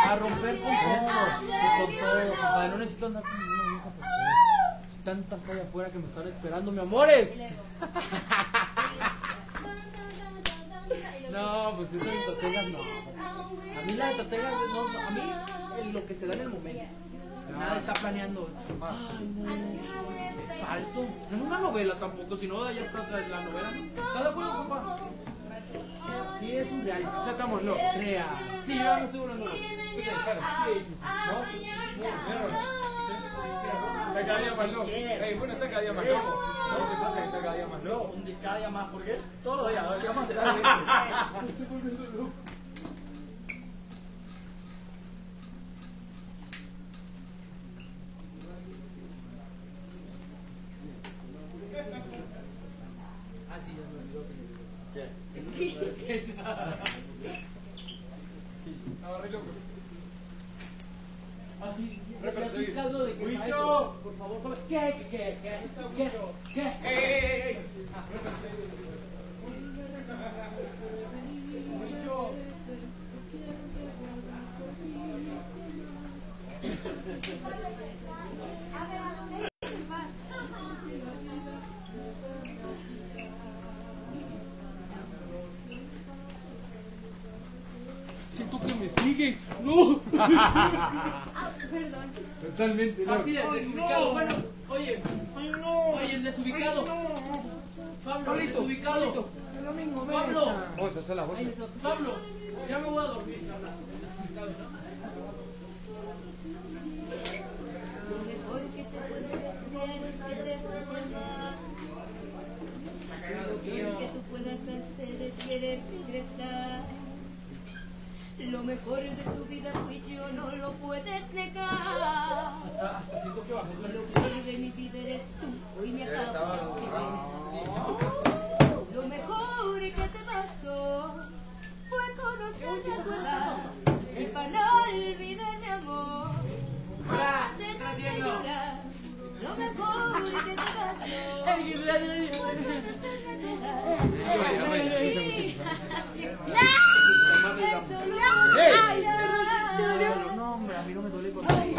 A romper con todo, compadre. No necesito andar con ninguna vieja porque tantas allá afuera que me están esperando, mi amores. No, pues esas estrategias no. A mí las estrategias no, a mí lo que se da en el momento. Nada está planeando. Ay, no, pues es falso. No es una novela tampoco, si no, ya está la novela. ¿Estás de acuerdo, papá? Sí, es un reality. Sacámoslo. Real. Sí, yo ya me estoy volviendo loco. Sí, sí. ¿No? Está cada día más loco. Bueno, está cada día más loco. ¿No? ¿Qué pasa que está cada día más loco? Cada día más, ¿por qué? Todos los días, vamos a tener Me estoy volviendo loco. Ah, sí, ya me olvidó, señor. ¿Qué? Estaba re loco. Así, Reperseguir. caldo de que ¡Huicho! por favor, come. ¿Qué? Siento que me sigues. ¡No! Perdón. Totalmente loco. Así de desubicado. Bueno, oye, el desubicado. Pablo, el desubicado. El domingo, Pablo. Vamos a hacer la voz. Pablo, ya me voy a dormir, carnal. El desubicado, ¿no? Lo mejor que te puedo decir es que te voy a llamar. Lo peor que tú puedas hacer es querer regresar. Lo mejor de tu vida fui yo, no lo puedes negar. Hasta siento que bajó el Lo peor de mi vida eres tú, hoy me acabo de ver. Lo mejor que te pasó fue conocerte a tu edad y para no olvidar mi amor. Te vas a llorar. Lo mejor que te pasó fue No, hombre, a mí no me duele con